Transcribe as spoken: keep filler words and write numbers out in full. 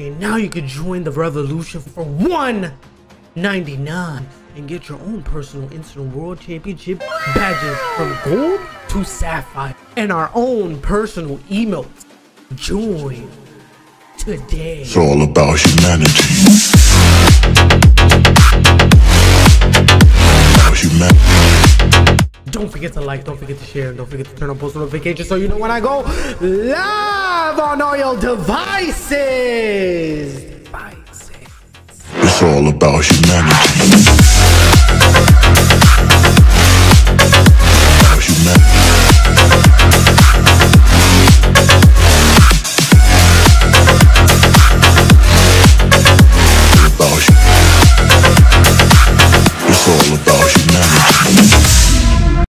today. Now you can join the revolution for one ninety-nine and get your own personal instant world championship badges from gold to sapphire and our own personal emotes. Join today. It's all about humanity. About humanity. Don't forget to like, don't forget to share, and don't forget to turn on post notifications so you know when I go live on all your devices. Devices. It's all about humanity.